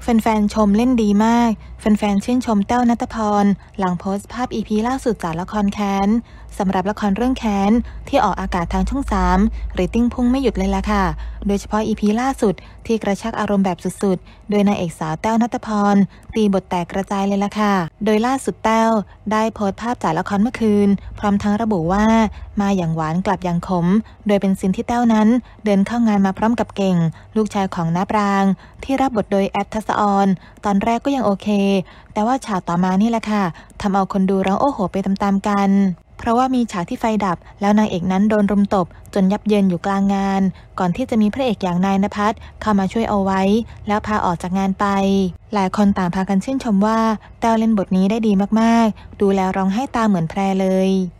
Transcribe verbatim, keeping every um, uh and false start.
ฟนๆชมเล่นดีมากแฟนๆชื่นชมแต้วณัฐพรหลังโพสต์ภาพ อี พี ล่าสุดจากละครแค้นสำหรับละครเรื่องแค้นที่ออกอากาศทางช่องสามเรตติ้งพุ่งไม่หยุดเลยล่ะค่ะโดยเฉพาะ อี พี ล่าสุดที่กระชากอารมณ์แบบสุดๆโดยนางเอกสาวแต้วณัฐพรตีบทแตกกระจายเลยล่ะค่ะโดยล่าสุดแต้วได้โพสต์ภาพจากละครเมื่อคืนพร้อมทั้งระบุว่ามาอย่างหวานกลับอย่างขมโดยเป็นซีนที่แต้วนั้นเดินเข้างานมาพร้อมกับเก่งลูกชายของน้าปรางที่รับบทโดยแอปทัศอรตอนแรกก็ยังโอเคแต่ว่าฉากต่อมานี่แหละค่ะทำเอาคนดูร้องโอ้โหไปตามๆกันเพราะว่ามีฉากที่ไฟดับแล้วนางเอกนั้นโดนรุมตบจนยับเยินอยู่กลางงานก่อนที่จะมีพระเอกอย่างนายณภัสเข้ามาช่วยเอาไว้แล้วพาออกจากงานไปหลายคนต่างพากันชื่นชมว่าแต้วเล่นบทนี้ได้ดีมากๆดูแล้วร้องไห้ตาเหมือนแพรเลย